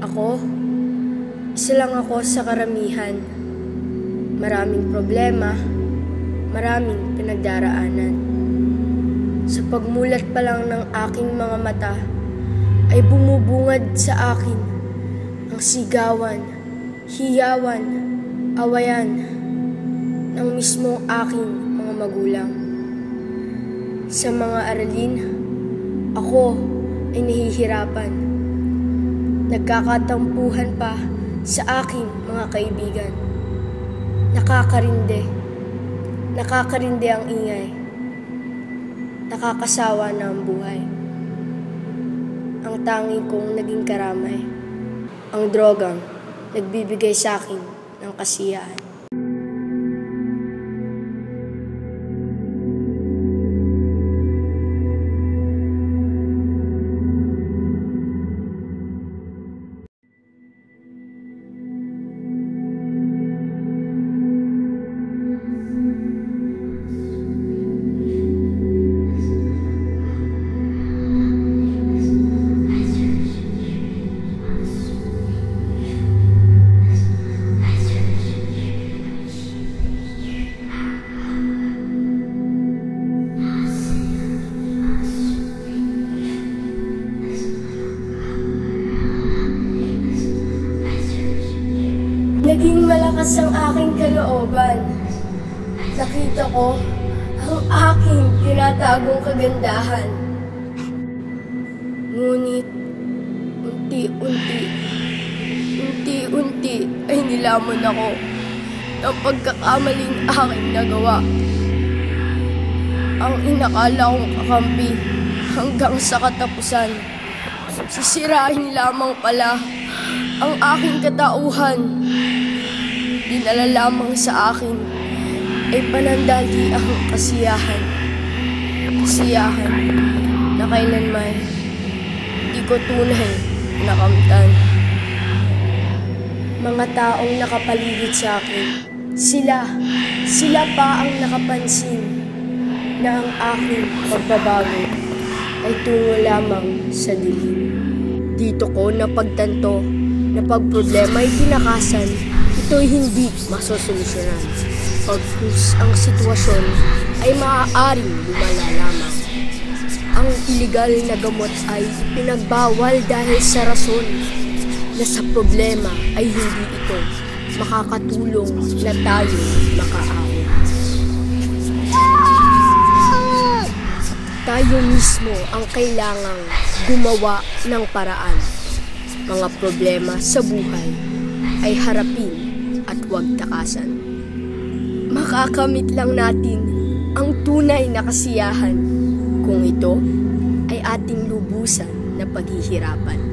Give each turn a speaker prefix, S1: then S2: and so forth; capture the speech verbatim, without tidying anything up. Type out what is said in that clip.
S1: Ako, isa lang ako sa karamihan. Maraming problema, maraming pinagdaraanan. Sa pagmulat pa lang ng aking mga mata, ay bumubungad sa akin ang sigawan, hiyawan, awayan ng mismong aking mga magulang. Sa mga aralin, ako ay nahihirapan. Nagkakatampuhan pa sa aking mga kaibigan. Nakakarinde. Nakakarinde ang ingay. Nakakasawa na ang buhay. Ang tangi kong naging karamay. Ang drogang nagbibigay sa akin ng kasiyahan. Naging malakas ang aking kalooban. Nakita ko ang aking tinatagong kagandahan. Ngunit, unti-unti, unti-unti ay nilamon ako ng pagkakamaling aking nagawa. Ang inakala kong kakampi hanggang sa katapusan, sisirain lamang pala ang aking katauhan. Dinala lamang sa akin ay panandali ang kasiyahan. Kasiyahan na kailanman di ko tunay nakamtan. Mga taong nakapaligid sa akin, sila, sila pa ang nakapansin na ang aking pagbabago ay tungo lamang sa dilim. Dito ko napagtanto na pag problema ay tinakasan, ito'y hindi masosolusyonan. Pagkus ang sitwasyon ay maaaring lumala lamang. Ang iligal na gamot ay pinagbawal dahil sa rason na sa problema ay hindi ito makakatulong na tayo makaahon. Tayo mismo ang kailangang gumawa ng paraan. Mga problema sa buhay ay harapin at huwag takasan. Makakamit lang natin ang tunay na kasiyahan kung ito ay ating lubusan na paghihirapan.